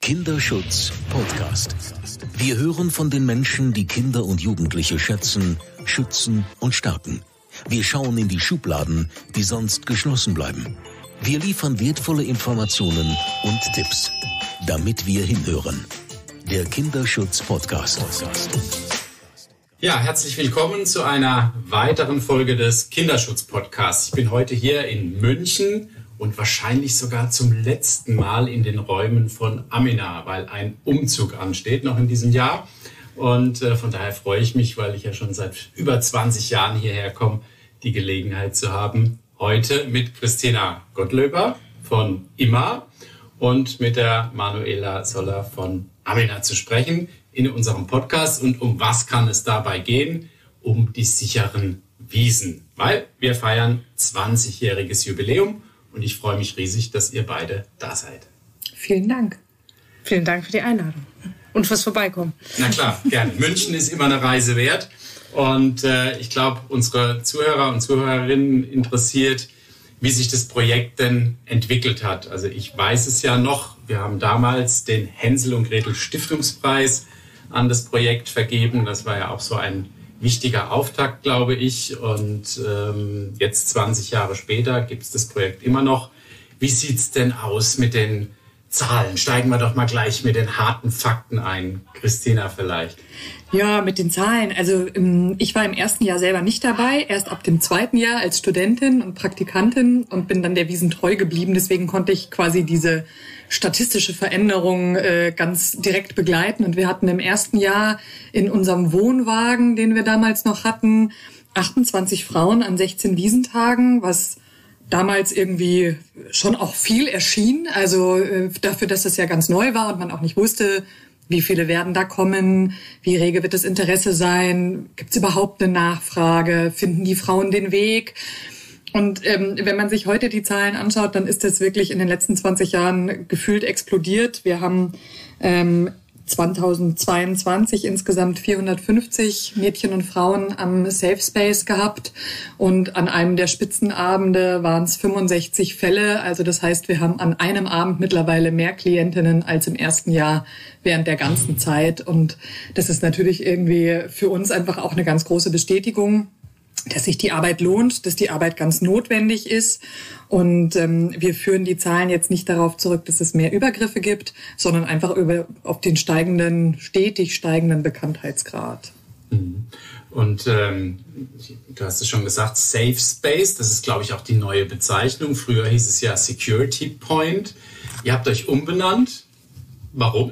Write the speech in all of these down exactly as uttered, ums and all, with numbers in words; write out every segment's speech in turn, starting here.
Kinderschutz Podcast. Wir hören von den Menschen, die Kinder und Jugendliche schätzen, schützen und stärken. Wir schauen in die Schubladen, die sonst geschlossen bleiben. Wir liefern wertvolle Informationen und Tipps, damit wir hinhören. Der Kinderschutz Podcast. Ja, herzlich willkommen zu einer weiteren Folge des Kinderschutz Podcasts. Ich bin heute hier in München und wahrscheinlich sogar zum letzten Mal in den Räumen von Amina, weil ein Umzug ansteht noch in diesem Jahr. Und äh, von daher freue ich mich, weil ich ja schon seit über zwanzig Jahren hierher komme, die Gelegenheit zu haben, heute mit Christina Gottlöber von I M A und mit der Manuela Soller von Amina zu sprechen in unserem Podcast. Und um was kann es dabei gehen? Um die sicheren Wiesen, weil wir feiern zwanzigjähriges Jubiläum und ich freue mich riesig, dass ihr beide da seid. Vielen Dank. Vielen Dank für die Einladung und fürs Vorbeikommen. Na klar, gerne. München ist immer eine Reise wert und äh, ich glaube, unsere Zuhörer und Zuhörerinnen interessiert, wie sich das Projekt denn entwickelt hat. Also ich weiß es ja noch, wir haben damals den Hänsel und Gretel Stiftungspreis an das Projekt vergeben. Das war ja auch so ein wichtiger Auftakt, glaube ich. Und ähm, jetzt zwanzig Jahre später gibt es das Projekt immer noch. Wie sieht's denn aus mit den Zahlen? Steigen wir doch mal gleich mit den harten Fakten ein. Christina vielleicht. Ja, mit den Zahlen. Also ich war im ersten Jahr selber nicht dabei, erst ab dem zweiten Jahr als Studentin und Praktikantin und bin dann der Wiesen treu geblieben. Deswegen konnte ich quasi diese statistische Veränderung äh, ganz direkt begleiten. Und wir hatten im ersten Jahr in unserem Wohnwagen, den wir damals noch hatten, achtundzwanzig Frauen an sechzehn Wiesentagen, was damals irgendwie schon auch viel erschien. Also äh, dafür, dass das ja ganz neu war und man auch nicht wusste, wie viele werden da kommen, wie rege wird das Interesse sein, gibt es überhaupt eine Nachfrage, finden die Frauen den Weg? Und ähm, wenn man sich heute die Zahlen anschaut, dann ist das wirklich in den letzten zwanzig Jahren gefühlt explodiert. Wir haben ähm, zweitausendzweiundzwanzig insgesamt vierhundertfünfzig Mädchen und Frauen am Safe Space gehabt und an einem der Spitzenabende waren es fünfundsechzig Fälle. Also das heißt, wir haben an einem Abend mittlerweile mehr Klientinnen als im ersten Jahr während der ganzen Zeit. Und das ist natürlich irgendwie für uns einfach auch eine ganz große Bestätigung, dass sich die Arbeit lohnt, dass die Arbeit ganz notwendig ist. Und ähm, wir führen die Zahlen jetzt nicht darauf zurück, dass es mehr Übergriffe gibt, sondern einfach über, auf den steigenden, stetig steigenden Bekanntheitsgrad. Und ähm, du hast es schon gesagt, Safe Space, das ist, glaube ich, auch die neue Bezeichnung. Früher hieß es ja Security Point. Ihr habt euch umbenannt. Warum?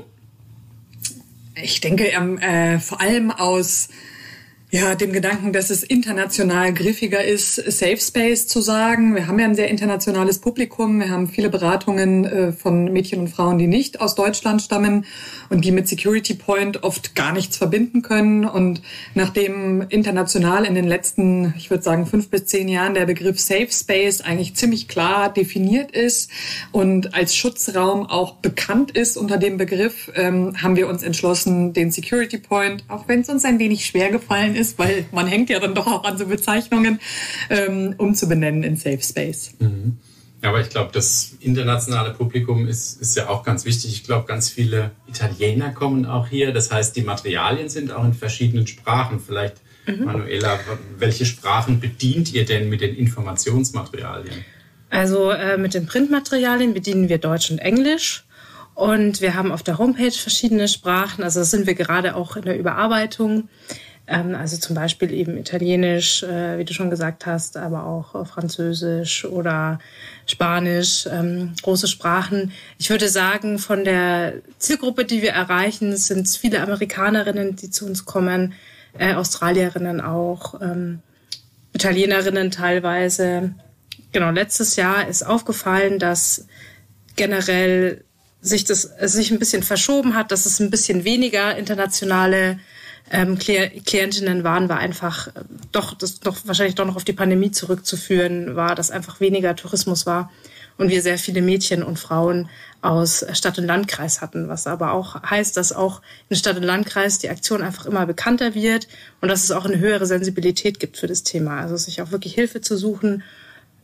Ich denke ähm, äh, vor allem aus ja, dem Gedanken, dass es international griffiger ist, Safe Space zu sagen. Wir haben ja ein sehr internationales Publikum. Wir haben viele Beratungen äh, von Mädchen und Frauen, die nicht aus Deutschland stammen und die mit Security Point oft gar nichts verbinden können. Und nachdem international in den letzten, ich würde sagen, fünf bis zehn Jahren der Begriff Safe Space eigentlich ziemlich klar definiert ist und als Schutzraum auch bekannt ist unter dem Begriff, ähm, haben wir uns entschlossen, den Security Point, auch wenn es uns ein wenig schwer gefallen ist, weil man hängt ja dann doch auch an so Bezeichnungen, ähm, umzubenennen in Safe Space. Mhm. Aber ich glaube, das internationale Publikum ist, ist ja auch ganz wichtig. Ich glaube, ganz viele Italiener kommen auch hier. Das heißt, die Materialien sind auch in verschiedenen Sprachen. Vielleicht, mhm. Manuela, welche Sprachen bedient ihr denn mit den Informationsmaterialien? Also äh, mit den Printmaterialien bedienen wir Deutsch und Englisch. Und wir haben auf der Homepage verschiedene Sprachen. Also das sind wir gerade auch in der Überarbeitung. Also zum Beispiel eben Italienisch, wie du schon gesagt hast, aber auch Französisch oder Spanisch, große Sprachen. Ich würde sagen, von der Zielgruppe, die wir erreichen, sind es viele Amerikanerinnen, die zu uns kommen, äh, Australierinnen auch, ähm, Italienerinnen teilweise. Genau, letztes Jahr ist aufgefallen, dass generell sich das sich ein bisschen verschoben hat, dass es ein bisschen weniger internationale Ähm, Klientinnen waren, war einfach äh, doch, das doch wahrscheinlich doch noch auf die Pandemie zurückzuführen war, dass einfach weniger Tourismus war und wir sehr viele Mädchen und Frauen aus Stadt- und Landkreis hatten, was aber auch heißt, dass auch in Stadt- und Landkreis die Aktion einfach immer bekannter wird und dass es auch eine höhere Sensibilität gibt für das Thema, also sich auch wirklich Hilfe zu suchen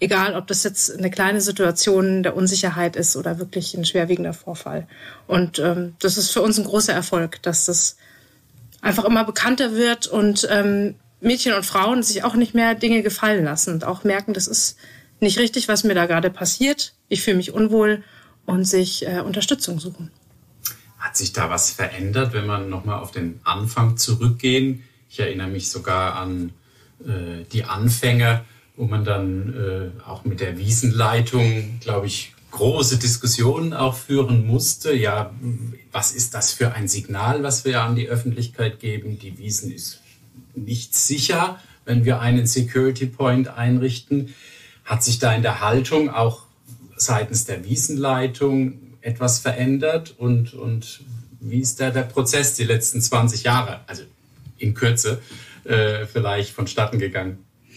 Egal, ob das jetzt eine kleine Situation der Unsicherheit ist oder wirklich ein schwerwiegender Vorfall. Und ähm, das ist für uns ein großer Erfolg, dass das einfach immer bekannter wird und ähm, Mädchen und Frauen sich auch nicht mehr Dinge gefallen lassen und auch merken, das ist nicht richtig, was mir da gerade passiert. Ich fühle mich unwohl und sich äh, Unterstützung suchen. Hat sich da was verändert, wenn man nochmal auf den Anfang zurückgehen? Ich erinnere mich sogar an äh, die Anfänge, wo man dann äh, auch mit der Wiesenleitung, glaube ich, große Diskussionen auch führen musste. Ja, was ist das für ein Signal, was wir an die Öffentlichkeit geben? Die Wiesn ist nicht sicher, wenn wir einen Security Point einrichten. Hat sich da in der Haltung auch seitens der Wiesenleitung etwas verändert? Und, und wie ist da der Prozess die letzten zwanzig Jahre, also in Kürze, äh, vielleicht vonstatten gegangen?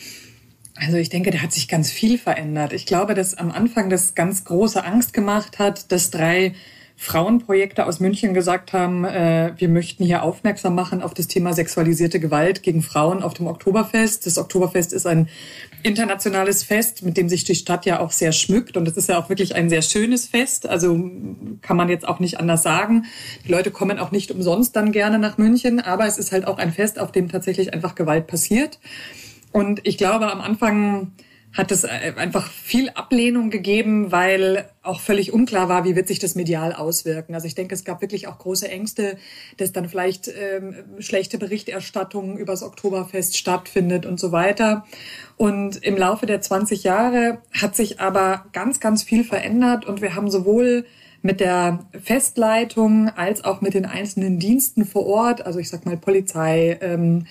Also ich denke, da hat sich ganz viel verändert. Ich glaube, dass am Anfang das ganz große Angst gemacht hat, dass drei Frauenprojekte aus München gesagt haben, äh, wir möchten hier aufmerksam machen auf das Thema sexualisierte Gewalt gegen Frauen auf dem Oktoberfest. Das Oktoberfest ist ein internationales Fest, mit dem sich die Stadt ja auch sehr schmückt. Und es ist ja auch wirklich ein sehr schönes Fest. Also kann man jetzt auch nicht anders sagen. Die Leute kommen auch nicht umsonst dann gerne nach München. Aber es ist halt auch ein Fest, auf dem tatsächlich einfach Gewalt passiert. Und ich glaube, am Anfang hat es einfach viel Ablehnung gegeben, weil auch völlig unklar war, wie wird sich das medial auswirken. Also ich denke, es gab wirklich auch große Ängste, dass dann vielleicht ähm, schlechte Berichterstattung über das Oktoberfest stattfindet und so weiter. Und im Laufe der zwanzig Jahre hat sich aber ganz, ganz viel verändert und wir haben sowohl mit der Festleitung als auch mit den einzelnen Diensten vor Ort, also ich sag mal Polizei, ähm,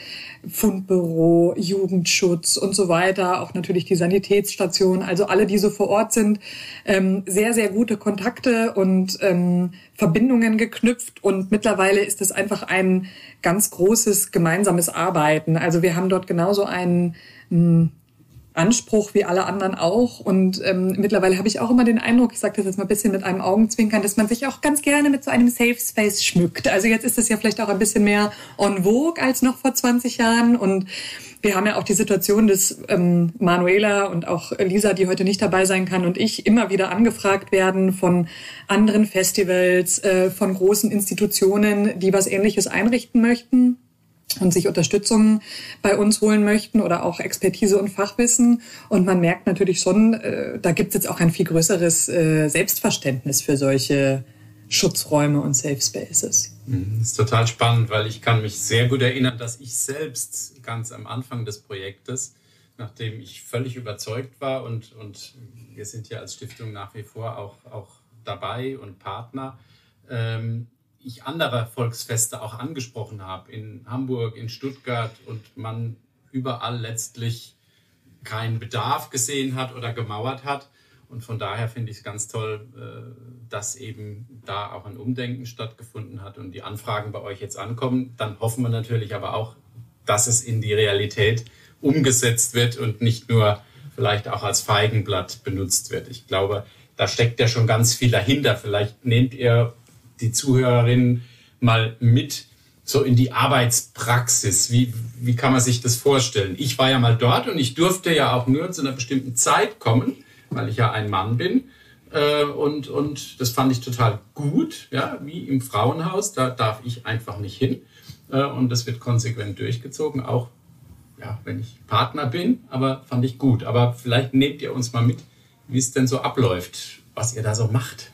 Fundbüro, Jugendschutz und so weiter, auch natürlich die Sanitätsstation, also alle, die so vor Ort sind, ähm, sehr, sehr gute Kontakte und ähm, Verbindungen geknüpft und mittlerweile ist es einfach ein ganz großes gemeinsames Arbeiten. Also wir haben dort genauso einen mh, Anspruch wie alle anderen auch. Und ähm, mittlerweile habe ich auch immer den Eindruck, ich sage das jetzt mal ein bisschen mit einem Augenzwinkern, dass man sich auch ganz gerne mit so einem Safe Space schmückt. Also jetzt ist es ja vielleicht auch ein bisschen mehr en vogue als noch vor zwanzig Jahren. Und wir haben ja auch die Situation, dass ähm, Manuela und auch Lisa, die heute nicht dabei sein kann, und ich immer wieder angefragt werden von anderen Festivals, äh, von großen Institutionen, die was Ähnliches einrichten möchten und sich Unterstützung bei uns holen möchten oder auch Expertise und Fachwissen. Und man merkt natürlich schon, äh, da gibt es jetzt auch ein viel größeres äh, Selbstverständnis für solche Schutzräume und Safe Spaces. Das ist total spannend, weil ich kann mich sehr gut erinnern, dass ich selbst ganz am Anfang des Projektes, nachdem ich völlig überzeugt war und, und wir sind ja als Stiftung nach wie vor auch, auch dabei und Partner, ähm, ich andere Volksfeste auch angesprochen habe, in Hamburg, in Stuttgart und man überall letztlich keinen Bedarf gesehen hat oder gemauert hat. Und von daher finde ich es ganz toll, dass eben da auch ein Umdenken stattgefunden hat und die Anfragen bei euch jetzt ankommen. Dann hoffen wir natürlich aber auch, dass es in die Realität umgesetzt wird und nicht nur vielleicht auch als Feigenblatt benutzt wird. Ich glaube, da steckt ja schon ganz viel dahinter. Vielleicht nehmt ihr die Zuhörerinnen mal mit so in die Arbeitspraxis. Wie, wie kann man sich das vorstellen? Ich war ja mal dort und ich durfte ja auch nur zu einer bestimmten Zeit kommen, weil ich ja ein Mann bin. Äh, und, und das fand ich total gut, ja, wie im Frauenhaus. Da darf ich einfach nicht hin. Äh, und das wird konsequent durchgezogen, auch ja, wenn ich Partner bin. Aber fand ich gut. Aber vielleicht nehmt ihr uns mal mit, wie es denn so abläuft, was ihr da so macht.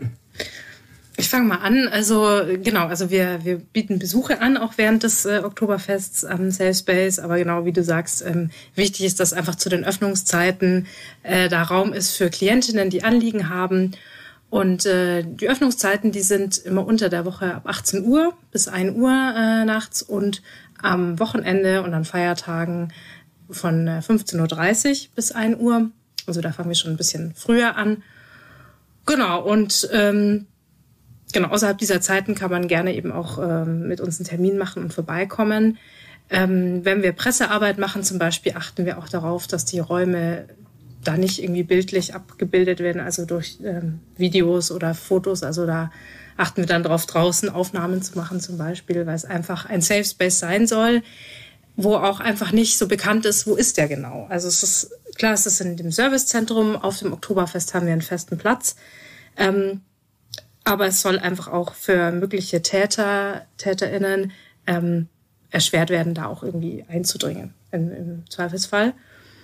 Ich fange mal an. Also genau, also wir, wir bieten Besuche an, auch während des äh, Oktoberfests am Safe Space. Aber genau wie du sagst, ähm, wichtig ist, dass einfach zu den Öffnungszeiten äh, da Raum ist für Klientinnen, die Anliegen haben. Und äh, die Öffnungszeiten, die sind immer unter der Woche ab achtzehn Uhr bis ein Uhr äh, nachts und am Wochenende und an Feiertagen von äh, fünfzehn Uhr dreißig bis ein Uhr. Also da fangen wir schon ein bisschen früher an. Genau, und ähm, Genau, außerhalb dieser Zeiten kann man gerne eben auch ähm, mit uns einen Termin machen und vorbeikommen. Ähm, wenn wir Pressearbeit machen zum Beispiel, achten wir auch darauf, dass die Räume da nicht irgendwie bildlich abgebildet werden, also durch ähm, Videos oder Fotos. Also da achten wir dann darauf, draußen Aufnahmen zu machen zum Beispiel, weil es einfach ein Safe Space sein soll, wo auch einfach nicht so bekannt ist, wo ist der genau. Also es ist klar ist es in dem Servicezentrum, auf dem Oktoberfest haben wir einen festen Platz. Ähm, aber es soll einfach auch für mögliche Täter, TäterInnen ähm, erschwert werden, da auch irgendwie einzudringen im, im Zweifelsfall.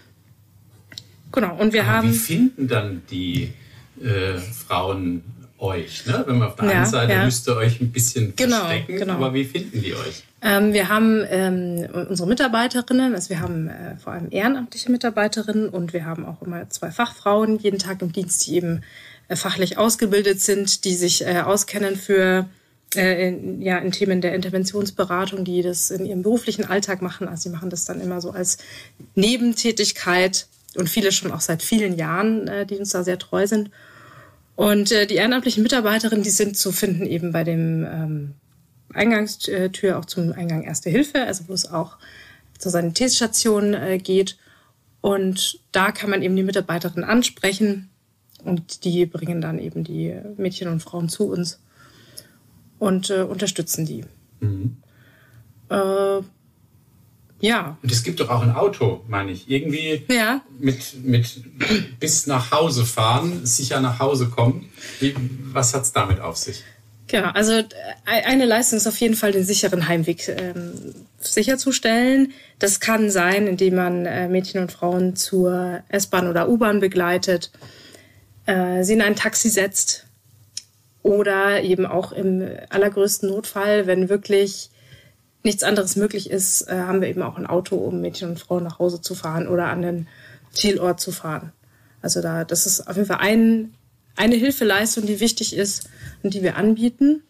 Genau, und wir aber haben... Wie finden dann die äh, Frauen euch? Ne? Wenn man auf der ja, einen Seite ja. müsst ihr euch ein bisschen genau, verstecken, genau. aber wie finden die euch? Ähm, wir haben ähm, unsere Mitarbeiterinnen, also wir haben äh, vor allem ehrenamtliche Mitarbeiterinnen und wir haben auch immer zwei Fachfrauen jeden Tag im Dienst, die eben äh, fachlich ausgebildet sind, die sich äh, auskennen für äh, in, ja, in Themen der Interventionsberatung, die das in ihrem beruflichen Alltag machen. Also sie machen das dann immer so als Nebentätigkeit und viele schon auch seit vielen Jahren, äh, die uns da sehr treu sind. Und äh, die ehrenamtlichen Mitarbeiterinnen, die sind zu finden eben bei dem ähm, Eingangstür auch zum Eingang Erste Hilfe, also wo es auch zur Sanitätsstation äh, geht. Und da kann man eben die Mitarbeiterin ansprechen und die bringen dann eben die Mädchen und Frauen zu uns und äh, unterstützen die. Mhm. Äh, ja. Und es gibt doch auch ein Auto, meine ich. Irgendwie ja. mit, mit bis nach Hause fahren, sicher nach Hause kommen. Wie, was hat's damit auf sich? Genau, also eine Leistung ist auf jeden Fall, den sicheren Heimweg ähm, sicherzustellen. Das kann sein, indem man äh, Mädchen und Frauen zur S-Bahn oder U-Bahn begleitet, äh, sie in ein Taxi setzt oder eben auch im allergrößten Notfall, wenn wirklich nichts anderes möglich ist, äh, haben wir eben auch ein Auto, um Mädchen und Frauen nach Hause zu fahren oder an den Zielort zu fahren. Also da, das ist auf jeden Fall ein eine Hilfeleistung, die wichtig ist und die wir anbieten.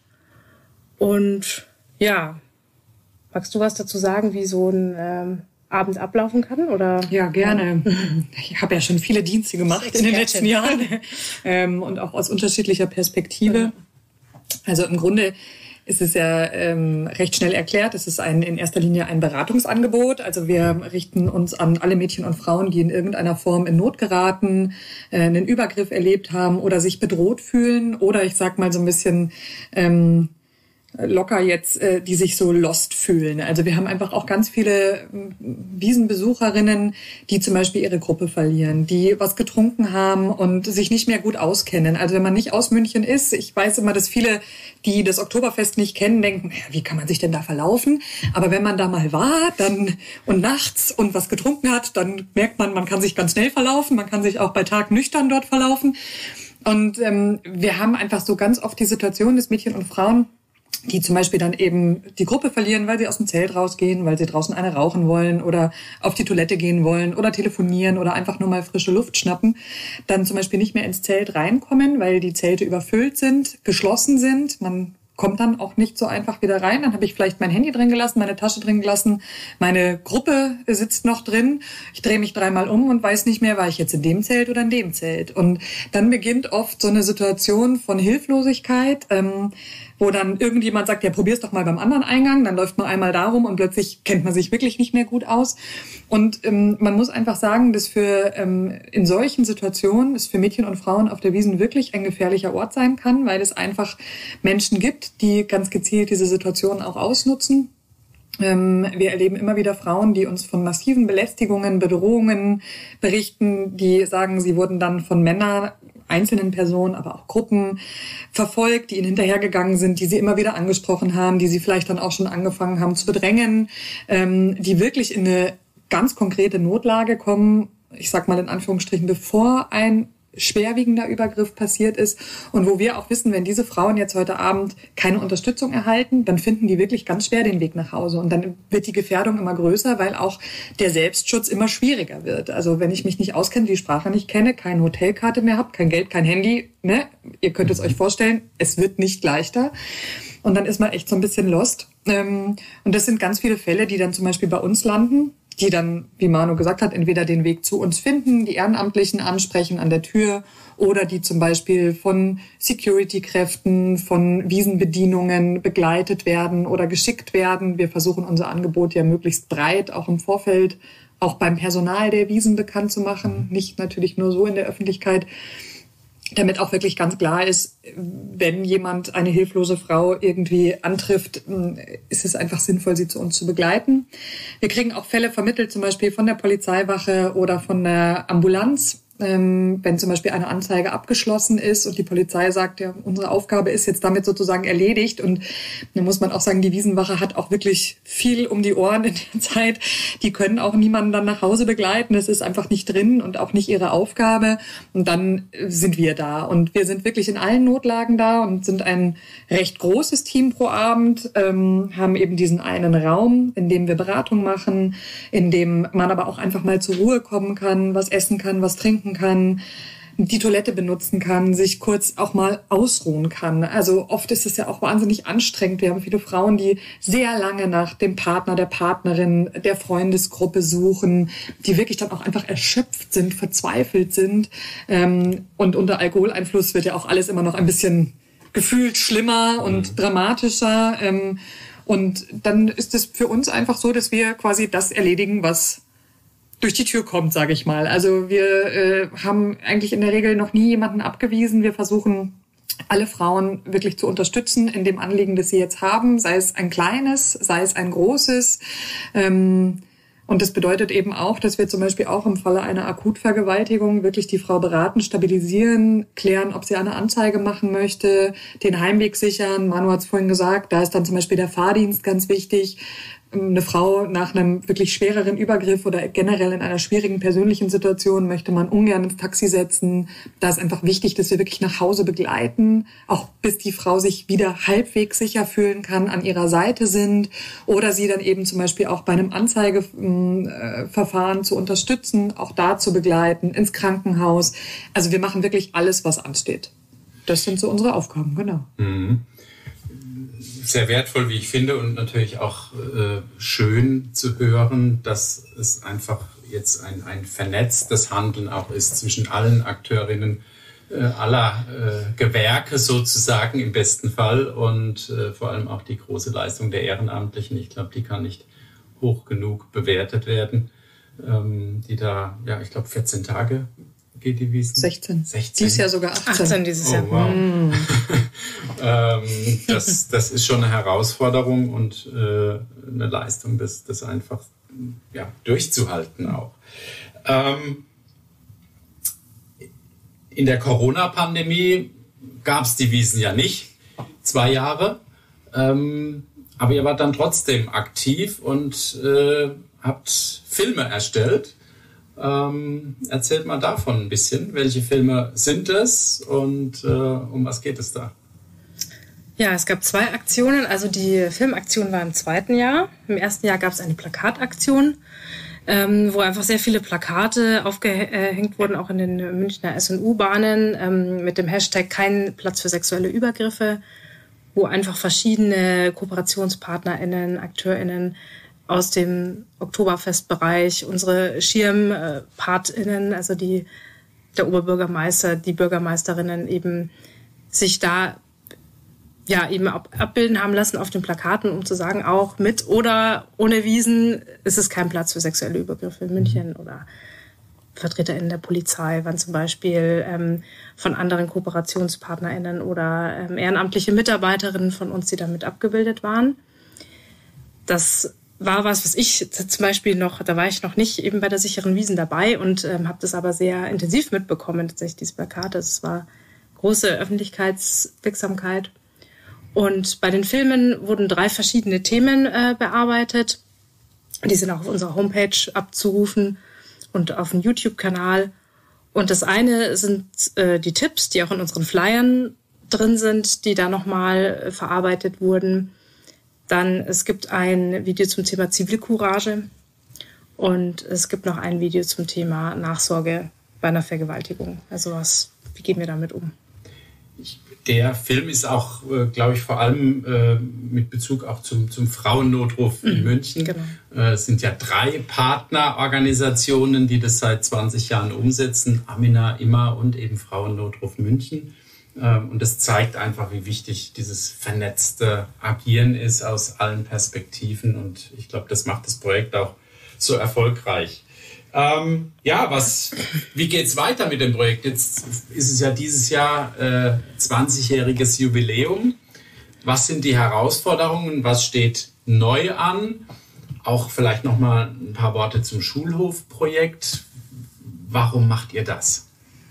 Und ja, magst du was dazu sagen, wie so ein ähm, Abend ablaufen kann? Oder? Ja, gerne. Ich habe ja schon viele Dienste gemacht in den letzten Jahren ähm, und auch aus unterschiedlicher Perspektive. Ja. Also im Grunde ist es ja ähm, recht schnell erklärt. Es ist ein, in erster Linie ein Beratungsangebot. Also wir richten uns an alle Mädchen und Frauen, die in irgendeiner Form in Not geraten, äh, einen Übergriff erlebt haben oder sich bedroht fühlen oder ich sag mal so ein bisschen ähm, locker jetzt, äh, die sich so lost fühlen. Also wir haben einfach auch ganz viele Wiesenbesucherinnen, die zum Beispiel ihre Gruppe verlieren, die was getrunken haben und sich nicht mehr gut auskennen. Also wenn man nicht aus München ist, ich weiß immer, dass viele, die das Oktoberfest nicht kennen, denken, wie kann man sich denn da verlaufen? Aber wenn man da mal war, dann und nachts und was getrunken hat, dann merkt man, man kann sich ganz schnell verlaufen, man kann sich auch bei Tag nüchtern dort verlaufen. Und ähm, wir haben einfach so ganz oft die Situation, dass Mädchen und Frauen, die zum Beispiel dann eben die Gruppe verlieren, weil sie aus dem Zelt rausgehen, weil sie draußen eine rauchen wollen oder auf die Toilette gehen wollen oder telefonieren oder einfach nur mal frische Luft schnappen, dann zum Beispiel nicht mehr ins Zelt reinkommen, weil die Zelte überfüllt sind, geschlossen sind. Man kommt dann auch nicht so einfach wieder rein. Dann habe ich vielleicht mein Handy drin gelassen, meine Tasche drin gelassen, meine Gruppe sitzt noch drin. Ich drehe mich dreimal um und weiß nicht mehr, war ich jetzt in dem Zelt oder in dem Zelt. Und dann beginnt oft so eine Situation von Hilflosigkeit, ähm, wo dann irgendjemand sagt, ja, probier's doch mal beim anderen Eingang. Dann läuft man einmal darum und plötzlich kennt man sich wirklich nicht mehr gut aus. Und ähm, man muss einfach sagen, dass für ähm, in solchen Situationen es für Mädchen und Frauen auf der Wiesn wirklich ein gefährlicher Ort sein kann, weil es einfach Menschen gibt, die ganz gezielt diese Situationen auch ausnutzen. Ähm, wir erleben immer wieder Frauen, die uns von massiven Belästigungen, Bedrohungen berichten, die sagen, sie wurden dann von Männern, einzelnen Personen, aber auch Gruppen verfolgt, die ihnen hinterhergegangen sind, die sie immer wieder angesprochen haben, die sie vielleicht dann auch schon angefangen haben zu bedrängen, ähm, die wirklich in eine ganz konkrete Notlage kommen, ich sag mal in Anführungsstrichen, bevor ein schwerwiegender Übergriff passiert ist und wo wir auch wissen, wenn diese Frauen jetzt heute Abend keine Unterstützung erhalten, dann finden die wirklich ganz schwer den Weg nach Hause und dann wird die Gefährdung immer größer, weil auch der Selbstschutz immer schwieriger wird. Also wenn ich mich nicht auskenne, die Sprache nicht kenne, keine Hotelkarte mehr habe, kein Geld, kein Handy, ne, ihr könnt es euch vorstellen, es wird nicht leichter und dann ist man echt so ein bisschen lost. Und das sind ganz viele Fälle, die dann zum Beispiel bei uns landen, die dann, wie Manu gesagt hat, entweder den Weg zu uns finden, die Ehrenamtlichen ansprechen an der Tür oder die zum Beispiel von Security-Kräften, von Wiesenbedienungen begleitet werden oder geschickt werden. Wir versuchen unser Angebot ja möglichst breit, auch im Vorfeld, auch beim Personal der Wiesn bekannt zu machen, nicht natürlich nur so in der Öffentlichkeit. damit auch wirklich ganz klar ist, wenn jemand eine hilflose Frau irgendwie antrifft, ist es einfach sinnvoll, sie zu uns zu begleiten. Wir kriegen auch Fälle vermittelt, zum Beispiel von der Polizeiwache oder von der Ambulanz. Ähm, wenn zum Beispiel eine Anzeige abgeschlossen ist und die Polizei sagt, ja, unsere Aufgabe ist jetzt damit sozusagen erledigt. Und dann muss man auch sagen, die Wiesenwache hat auch wirklich viel um die Ohren in der Zeit. Die können auch niemanden dann nach Hause begleiten. Das ist einfach nicht drin und auch nicht ihre Aufgabe. Und dann sind wir da. Und wir sind wirklich in allen Notlagen da und sind ein recht großes Team pro Abend, ähm, haben eben diesen einen Raum, in dem wir Beratung machen, in dem man aber auch einfach mal zur Ruhe kommen kann, was essen kann, was trinken kann, die Toilette benutzen kann, sich kurz auch mal ausruhen kann. Also oft ist es ja auch wahnsinnig anstrengend. Wir haben viele Frauen, die sehr lange nach dem Partner, der Partnerin, der Freundesgruppe suchen, die wirklich dann auch einfach erschöpft sind, verzweifelt sind. Und unter Alkoholeinfluss wird ja auch alles immer noch ein bisschen gefühlt schlimmer und dramatischer. Und dann ist es für uns einfach so, dass wir quasi das erledigen, was durch die Tür kommt, sage ich mal. Also wir äh, haben eigentlich in der Regel noch nie jemanden abgewiesen. Wir versuchen, alle Frauen wirklich zu unterstützen in dem Anliegen, das sie jetzt haben, sei es ein kleines, sei es ein großes. Ähm, und das bedeutet eben auch, dass wir zum Beispiel auch im Falle einer Akutvergewaltigung wirklich die Frau beraten, stabilisieren, klären, ob sie eine Anzeige machen möchte, den Heimweg sichern. Manu hat es vorhin gesagt, da ist dann zum Beispiel der Fahrdienst ganz wichtig. Eine Frau nach einem wirklich schwereren Übergriff oder generell in einer schwierigen persönlichen Situation möchte man ungern ins Taxi setzen. Da ist einfach wichtig, dass wir wirklich nach Hause begleiten, auch bis die Frau sich wieder halbwegs sicher fühlen kann, an ihrer Seite sind oder sie dann eben zum Beispiel auch bei einem Anzeigeverfahren zu unterstützen, auch da zu begleiten, ins Krankenhaus. Also wir machen wirklich alles, was ansteht. Das sind so unsere Aufgaben, genau. Mhm. Sehr wertvoll, wie ich finde, und natürlich auch äh, schön zu hören, dass es einfach jetzt ein, ein vernetztes Handeln auch ist zwischen allen Akteurinnen äh, aller äh, Gewerke sozusagen im besten Fall und äh, vor allem auch die große Leistung der Ehrenamtlichen. Ich glaube, die kann nicht hoch genug bewertet werden, ähm, die da, ja, ich glaube, vierzehn Tage geht die Wiesn? sechzehn. sechzehn. Dieses Jahr sogar achtzehn. achtzehn dieses Jahr. Oh, wow. Mm. ähm, das, das ist schon eine Herausforderung und äh, eine Leistung, das, das einfach ja, durchzuhalten auch. Ähm, in der Corona-Pandemie gab es die Wiesn ja nicht, zwei Jahre, ähm, aber ihr wart dann trotzdem aktiv und äh, habt Filme erstellt. Ähm, erzählt mal davon ein bisschen. Welche Filme sind es und äh, um was geht es da? Ja, es gab zwei Aktionen. Also die Filmaktion war im zweiten Jahr. Im ersten Jahr gab es eine Plakataktion, ähm, wo einfach sehr viele Plakate aufgehängt wurden, auch in den Münchner S und U-Bahnen ähm, mit dem Hashtag Kein Platz für sexuelle Übergriffe, wo einfach verschiedene KooperationspartnerInnen, AkteurInnen aus dem Oktoberfestbereich, unsere SchirmpartInnen, also die, der Oberbürgermeister, die Bürgermeisterinnen eben sich da ja eben ab, abbilden haben lassen auf den Plakaten, um zu sagen, auch mit oder ohne Wiesn ist es kein Platz für sexuelle Übergriffe in München. Oder VertreterInnen der Polizei waren zum Beispiel ähm, von anderen KooperationspartnerInnen oder ähm, ehrenamtliche Mitarbeiterinnen von uns, die damit abgebildet waren. Das war was, was ich zum Beispiel noch, da war ich noch nicht eben bei der sicheren Wiesn dabei und ähm, habe das aber sehr intensiv mitbekommen, tatsächlich diese Plakate. Es war große Öffentlichkeitswirksamkeit. Und bei den Filmen wurden drei verschiedene Themen äh, bearbeitet. Die sind auch auf unserer Homepage abzurufen und auf dem YouTube-Kanal. Und das eine sind äh, die Tipps, die auch in unseren Flyern drin sind, die da nochmal äh, verarbeitet wurden. Dann, es gibt ein Video zum Thema Zivilcourage und es gibt noch ein Video zum Thema Nachsorge bei einer Vergewaltigung. Also was, wie gehen wir damit um? Der Film ist auch, äh, glaube ich, vor allem äh, mit Bezug auch zum, zum Frauennotruf in mhm, München. Genau. Äh, es sind ja drei Partnerorganisationen, die das seit zwanzig Jahren umsetzen. Amina, Immer und eben Frauennotruf München. Und das zeigt einfach, wie wichtig dieses vernetzte Agieren ist aus allen Perspektiven. Und ich glaube, das macht das Projekt auch so erfolgreich. Ähm, ja, was, wie geht's weiter mit dem Projekt? Jetzt ist es ja dieses Jahr äh, zwanzigjähriges Jubiläum. Was sind die Herausforderungen? Was steht neu an? Auch vielleicht noch mal ein paar Worte zum Schulhofprojekt. Warum macht ihr das?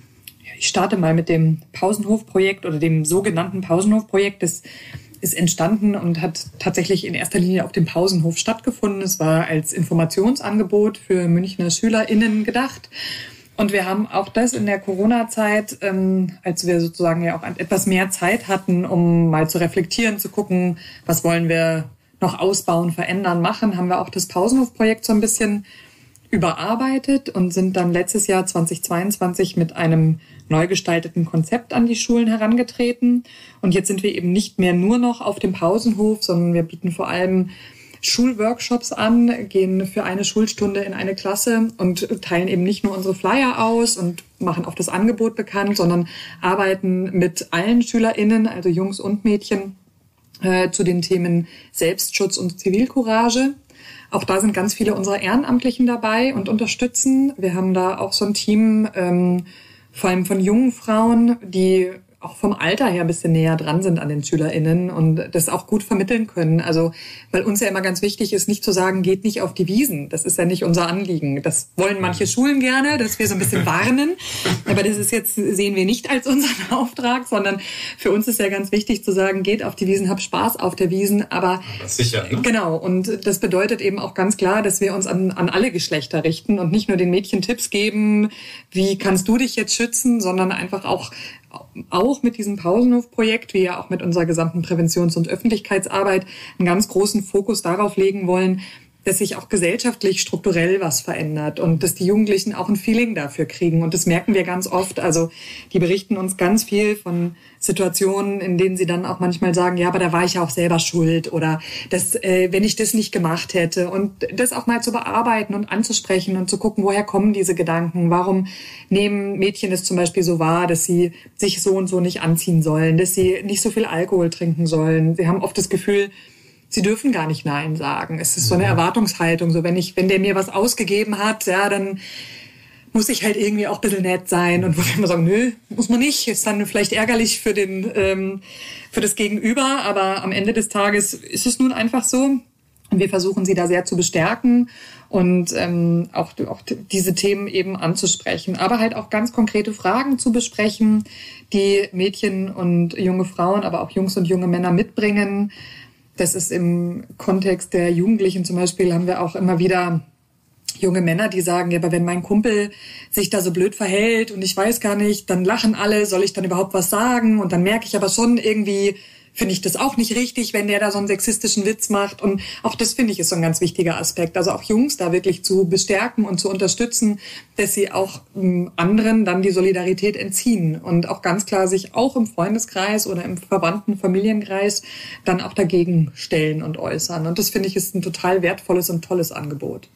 Ich starte mal mit dem Pausenhofprojekt oder dem sogenannten Pausenhofprojekt. Das ist entstanden und hat tatsächlich in erster Linie auf dem Pausenhof stattgefunden. Es war als Informationsangebot für Münchner SchülerInnen gedacht. Und wir haben auch das in der Corona-Zeit, ähm, als wir sozusagen ja auch etwas mehr Zeit hatten, um mal zu reflektieren, zu gucken, was wollen wir noch ausbauen, verändern, machen, haben wir auch das Pausenhofprojekt so ein bisschen überarbeitet und sind dann letztes Jahr zweitausendzweiundzwanzig mit einem neu gestalteten Konzept an die Schulen herangetreten. Und jetzt sind wir eben nicht mehr nur noch auf dem Pausenhof, sondern wir bieten vor allem Schulworkshops an, gehen für eine Schulstunde in eine Klasse und teilen eben nicht nur unsere Flyer aus und machen auch das Angebot bekannt, sondern arbeiten mit allen SchülerInnen, also Jungs und Mädchen, äh, zu den Themen Selbstschutz und Zivilcourage. Auch da sind ganz viele unserer Ehrenamtlichen dabei und unterstützen. Wir haben da auch so ein Team, ähm, vor allem von jungen Frauen, die auch vom Alter her ein bisschen näher dran sind an den SchülerInnen und das auch gut vermitteln können. Also, weil uns ja immer ganz wichtig ist, nicht zu sagen, geht nicht auf die Wiesen. Das ist ja nicht unser Anliegen. Das wollen manche Schulen gerne, dass wir so ein bisschen warnen. Aber das ist jetzt, sehen wir nicht als unseren Auftrag, sondern für uns ist ja ganz wichtig zu sagen, geht auf die Wiesen, habt Spaß auf der Wiesen. Aber, aber sicher, ne? Genau. Und das bedeutet eben auch ganz klar, dass wir uns an, an alle Geschlechter richten und nicht nur den Mädchen Tipps geben, wie kannst du dich jetzt schützen, sondern einfach auch auch mit diesem Pausenhof-Projekt, wie ja auch mit unserer gesamten Präventions- und Öffentlichkeitsarbeit, einen ganz großen Fokus darauf legen wollen, dass sich auch gesellschaftlich strukturell was verändert und dass die Jugendlichen auch ein Feeling dafür kriegen. Und das merken wir ganz oft. Also die berichten uns ganz viel von Situationen, in denen sie dann auch manchmal sagen, ja, aber da war ich ja auch selber schuld oder das, äh, wenn ich das nicht gemacht hätte. Und das auch mal zu bearbeiten und anzusprechen und zu gucken, woher kommen diese Gedanken? Warum nehmen Mädchen es zum Beispiel so wahr, dass sie sich so und so nicht anziehen sollen, dass sie nicht so viel Alkohol trinken sollen? Sie haben oft das Gefühl, sie dürfen gar nicht Nein sagen. Es ist so eine Erwartungshaltung. So, wenn ich, wenn der mir was ausgegeben hat, ja, dann muss ich halt irgendwie auch ein bisschen nett sein. Und wo wir immer sagen, nö, muss man nicht. Ist dann vielleicht ärgerlich für den, ähm, für das Gegenüber. Aber am Ende des Tages ist es nun einfach so. Und wir versuchen sie da sehr zu bestärken und ähm, auch, auch diese Themen eben anzusprechen. Aber halt auch ganz konkrete Fragen zu besprechen, die Mädchen und junge Frauen, aber auch Jungs und junge Männer mitbringen. Das ist im Kontext der Jugendlichen zum Beispiel, haben wir auch immer wieder junge Männer, die sagen, ja, aber wenn mein Kumpel sich da so blöd verhält und ich weiß gar nicht, dann lachen alle, soll ich dann überhaupt was sagen? Und dann merke ich aber schon irgendwie, finde ich das auch nicht richtig, wenn der da so einen sexistischen Witz macht. Und auch das, finde ich, ist so ein ganz wichtiger Aspekt. Also auch Jungs da wirklich zu bestärken und zu unterstützen, dass sie auch ähm, anderen dann die Solidarität entziehen und auch ganz klar sich auch im Freundeskreis oder im verwandten Familienkreis dann auch dagegen stellen und äußern. Und das, finde ich, ist ein total wertvolles und tolles Angebot.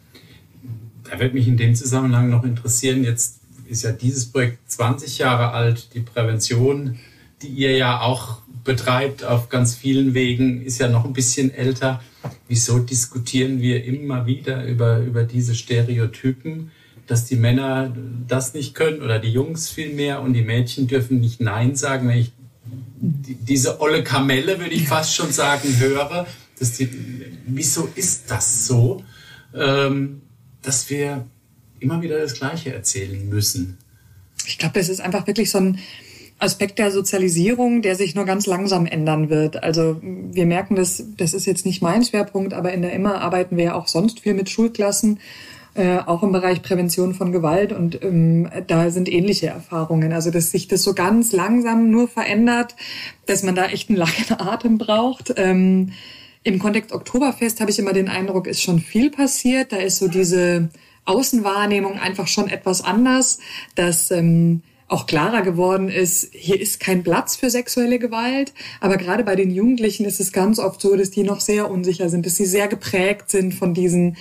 Da wird mich in dem Zusammenhang noch interessieren, jetzt ist ja dieses Projekt zwanzig Jahre alt, die Prävention, die ihr ja auch betreibt auf ganz vielen Wegen, ist ja noch ein bisschen älter. Wieso diskutieren wir immer wieder über, über diese Stereotypen, dass die Männer das nicht können oder die Jungs viel mehr und die Mädchen dürfen nicht Nein sagen? Wenn ich die, diese olle Kamelle, würde ich fast schon sagen, höre, dass die, wieso ist das so, ähm, dass wir immer wieder das Gleiche erzählen müssen? Ich glaube, das ist einfach wirklich so ein Aspekt der Sozialisierung, der sich nur ganz langsam ändern wird. Also wir merken, das, das ist jetzt nicht mein Schwerpunkt, aber in der Immer arbeiten wir ja auch sonst viel mit Schulklassen, äh, auch im Bereich Prävention von Gewalt und ähm, da sind ähnliche Erfahrungen. Also dass sich das so ganz langsam nur verändert, dass man da echt einen langen Atem braucht. Ähm, Im Kontext Oktoberfest habe ich immer den Eindruck, ist schon viel passiert. Da ist so diese Außenwahrnehmung einfach schon etwas anders, dass ähm, auch klarer geworden ist, hier ist kein Platz für sexuelle Gewalt. Aber gerade bei den Jugendlichen ist es ganz oft so, dass die noch sehr unsicher sind, dass sie sehr geprägt sind von diesen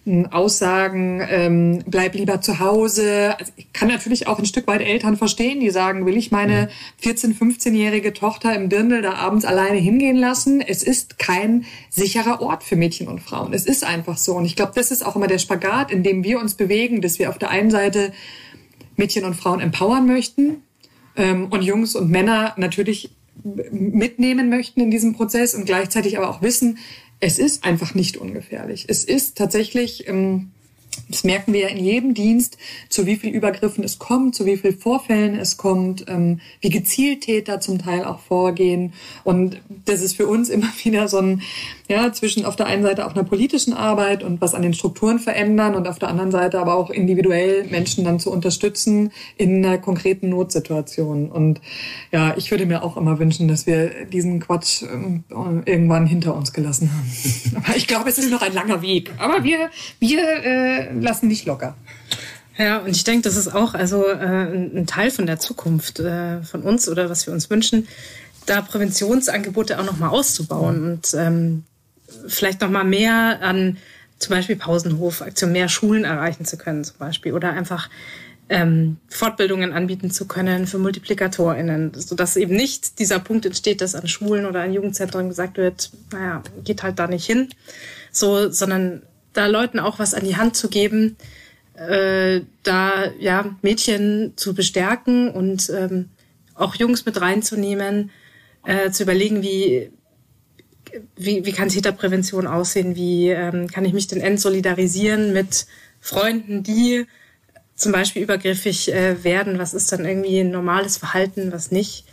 Aussagen, ähm, bleib lieber zu Hause. Also ich kann natürlich auch ein Stück weit Eltern verstehen, die sagen, will ich meine vierzehn-, fünfzehnjährige Tochter im Dirndl da abends alleine hingehen lassen? Es ist kein sicherer Ort für Mädchen und Frauen. Es ist einfach so. Und ich glaube, das ist auch immer der Spagat, in dem wir uns bewegen, dass wir auf der einen Seite Mädchen und Frauen empowern möchten ähm, und Jungs und Männer natürlich mitnehmen möchten in diesem Prozess und gleichzeitig aber auch wissen, es ist einfach nicht ungefährlich. Es ist tatsächlich, das merken wir ja in jedem Dienst, zu wie viel Übergriffen es kommt, zu wie viel Vorfällen es kommt, wie gezielt Täter zum Teil auch vorgehen. Und das ist für uns immer wieder so ein, ja, zwischen auf der einen Seite auch einer politischen Arbeit und was an den Strukturen verändern und auf der anderen Seite aber auch individuell Menschen dann zu unterstützen in einer konkreten Notsituation. Und ja, ich würde mir auch immer wünschen, dass wir diesen Quatsch irgendwann hinter uns gelassen haben. Aber ich glaube, es ist noch ein langer Weg. Aber wir, wir äh, lassen nicht locker. Ja, und ich denke, das ist auch also äh, ein Teil von der Zukunft äh, von uns oder was wir uns wünschen, da Präventionsangebote auch nochmal auszubauen und ähm, vielleicht nochmal mehr an zum Beispiel Pausenhofaktionen, mehr Schulen erreichen zu können zum Beispiel oder einfach ähm, Fortbildungen anbieten zu können für MultiplikatorInnen, sodass eben nicht dieser Punkt entsteht, dass an Schulen oder an Jugendzentren gesagt wird, naja, geht halt da nicht hin, so, sondern da Leuten auch was an die Hand zu geben, äh, da ja Mädchen zu bestärken und ähm, auch Jungs mit reinzunehmen, äh, zu überlegen, wie Wie, wie kann Täterprävention aussehen? Wie ähm, kann ich mich denn entsolidarisieren mit Freunden, die zum Beispiel übergriffig äh, werden? Was ist dann irgendwie ein normales Verhalten, was nicht?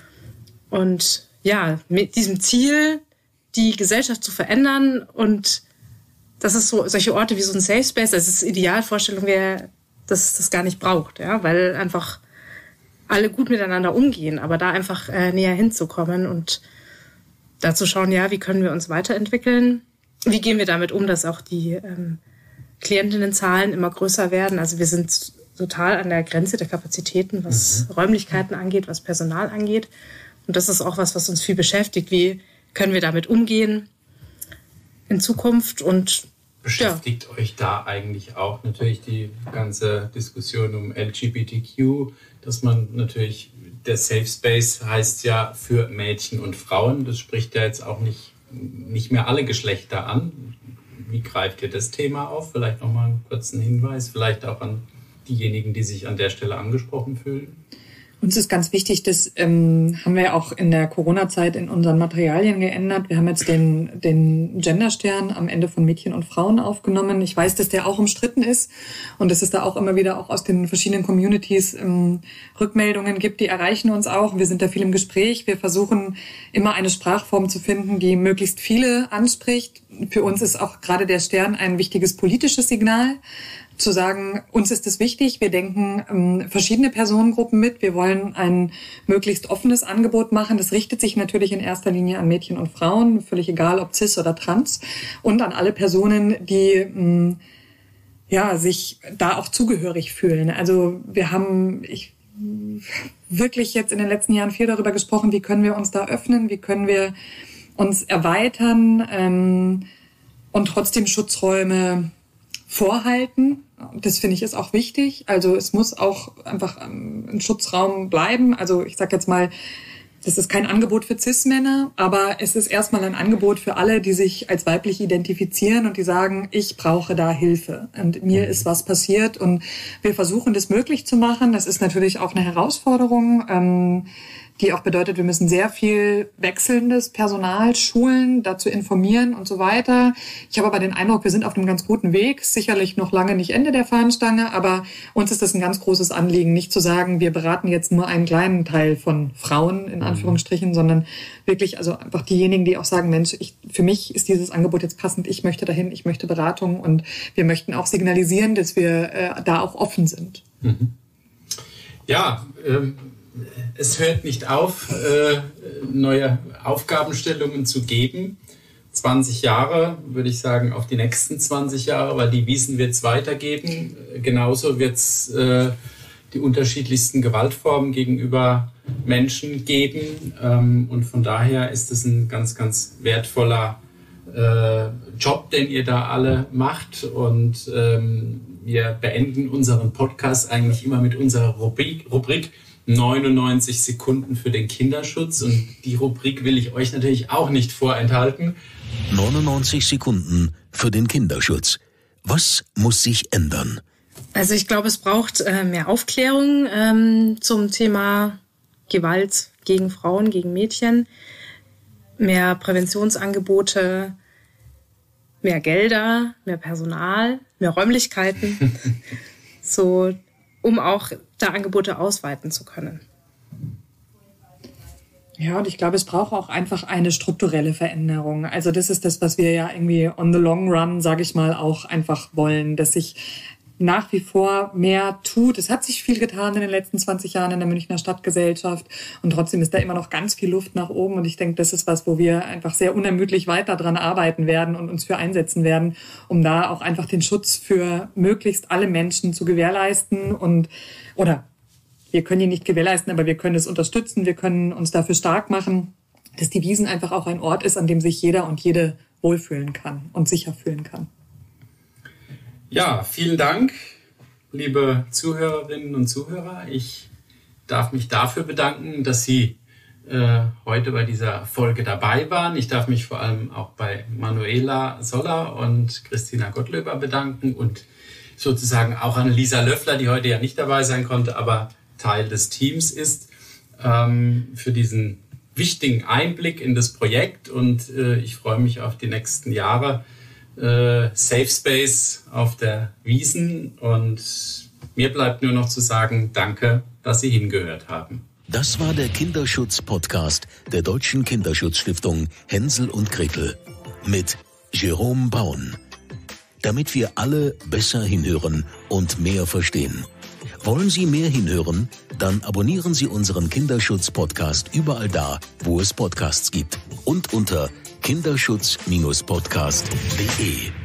Und ja, mit diesem Ziel, die Gesellschaft zu verändern und das ist so, solche Orte wie so ein Safe Space, das ist die Idealvorstellung, wäre, dass es das gar nicht braucht, ja, weil einfach alle gut miteinander umgehen, aber da einfach äh, näher hinzukommen und dazu schauen, ja, wie können wir uns weiterentwickeln? Wie gehen wir damit um, dass auch die ähm, Klientinnenzahlen immer größer werden? Also wir sind total an der Grenze der Kapazitäten, was mhm. Räumlichkeiten angeht, was Personal angeht. Und das ist auch was, was uns viel beschäftigt. Wie können wir damit umgehen in Zukunft? Und beschäftigt ja. euch da eigentlich auch natürlich die ganze Diskussion um L G B T Q, dass man natürlich, der Safe Space heißt ja für Mädchen und Frauen, das spricht ja jetzt auch nicht, nicht mehr alle Geschlechter an. Wie greift ihr das Thema auf? Vielleicht nochmal einen kurzen Hinweis, vielleicht auch an diejenigen, die sich an der Stelle angesprochen fühlen. Uns ist ganz wichtig, das ähm, haben wir auch in der Corona-Zeit in unseren Materialien geändert. Wir haben jetzt den, den Genderstern am Ende von Mädchen und Frauen aufgenommen. Ich weiß, dass der auch umstritten ist und dass es da auch immer wieder auch aus den verschiedenen Communities ähm, Rückmeldungen gibt, die erreichen uns auch. Wir sind da viel im Gespräch. Wir versuchen immer eine Sprachform zu finden, die möglichst viele anspricht. Für uns ist auch gerade der Stern ein wichtiges politisches Signal, zu sagen, uns ist es wichtig, wir denken ähm, verschiedene Personengruppen mit, wir wollen ein möglichst offenes Angebot machen. Das richtet sich natürlich in erster Linie an Mädchen und Frauen, völlig egal ob cis oder trans, und an alle Personen, die ähm, ja sich da auch zugehörig fühlen. Also wir haben ich, wirklich jetzt in den letzten Jahren viel darüber gesprochen, wie können wir uns da öffnen, wie können wir uns erweitern ähm, und trotzdem Schutzräume vorhalten. Das finde ich ist auch wichtig. Also es muss auch einfach ein Schutzraum bleiben. Also ich sage jetzt mal, das ist kein Angebot für Cis-Männer, aber es ist erstmal ein Angebot für alle, die sich als weiblich identifizieren und die sagen, ich brauche da Hilfe und mir ist was passiert und wir versuchen das möglich zu machen. Das ist natürlich auch eine Herausforderung, ähm, die auch bedeutet, wir müssen sehr viel wechselndes Personal schulen, dazu informieren und so weiter. Ich habe aber den Eindruck, wir sind auf einem ganz guten Weg. Sicherlich noch lange nicht Ende der Fahnenstange, aber uns ist das ein ganz großes Anliegen, nicht zu sagen, wir beraten jetzt nur einen kleinen Teil von Frauen, in Anführungsstrichen, sondern wirklich also einfach diejenigen, die auch sagen, Mensch, ich, für mich ist dieses Angebot jetzt passend, ich möchte dahin, ich möchte Beratung und wir möchten auch signalisieren, dass wir äh, da auch offen sind. Mhm. Ja, ähm es hört nicht auf, äh, neue Aufgabenstellungen zu geben. zwanzig Jahre, würde ich sagen, auf die nächsten zwanzig Jahre, weil die Wiesen wird es weitergeben. Genauso wird es äh, die unterschiedlichsten Gewaltformen gegenüber Menschen geben. Ähm, und von daher ist es ein ganz, ganz wertvoller äh, Job, den ihr da alle macht. Und ähm, wir beenden unseren Podcast eigentlich immer mit unserer Rubrik, Rubrik neunundneunzig Sekunden für den Kinderschutz. Und die Rubrik will ich euch natürlich auch nicht vorenthalten. neunundneunzig Sekunden für den Kinderschutz. Was muss sich ändern? Also ich glaube, es braucht äh, mehr Aufklärung ähm, zum Thema Gewalt gegen Frauen, gegen Mädchen, mehr Präventionsangebote, mehr Gelder, mehr Personal, mehr Räumlichkeiten, so um auch da Angebote ausweiten zu können. Ja, und ich glaube, es braucht auch einfach eine strukturelle Veränderung. Also das ist das, was wir ja irgendwie on the long run, sage ich mal, auch einfach wollen, dass sich nach wie vor mehr tut. Es hat sich viel getan in den letzten zwanzig Jahren in der Münchner Stadtgesellschaft und trotzdem ist da immer noch ganz viel Luft nach oben und ich denke, das ist was, wo wir einfach sehr unermüdlich weiter dran arbeiten werden und uns für einsetzen werden, um da auch einfach den Schutz für möglichst alle Menschen zu gewährleisten und oder wir können ihn nicht gewährleisten, aber wir können es unterstützen, wir können uns dafür stark machen, dass die Wiesn einfach auch ein Ort ist, an dem sich jeder und jede wohlfühlen kann und sicher fühlen kann. Ja, vielen Dank, liebe Zuhörerinnen und Zuhörer. Ich darf mich dafür bedanken, dass Sie äh, heute bei dieser Folge dabei waren. Ich darf mich vor allem auch bei Manuela Soller und Christina Gottlöber bedanken und sozusagen auch an Lisa Löffler, die heute ja nicht dabei sein konnte, aber Teil des Teams ist, ähm, für diesen wichtigen Einblick in das Projekt. Und äh, ich freue mich auf die nächsten Jahre. Äh, Safe Space auf der Wiesn und mir bleibt nur noch zu sagen, danke, dass Sie hingehört haben. Das war der Kinderschutz-Podcast der Deutschen Kinderschutzstiftung Hänsel und Gretel mit Jerome Baun. Damit wir alle besser hinhören und mehr verstehen. Wollen Sie mehr hinhören? Dann abonnieren Sie unseren Kinderschutz-Podcast überall da, wo es Podcasts gibt und unter kinderschutz Bindestrich podcast punkt de.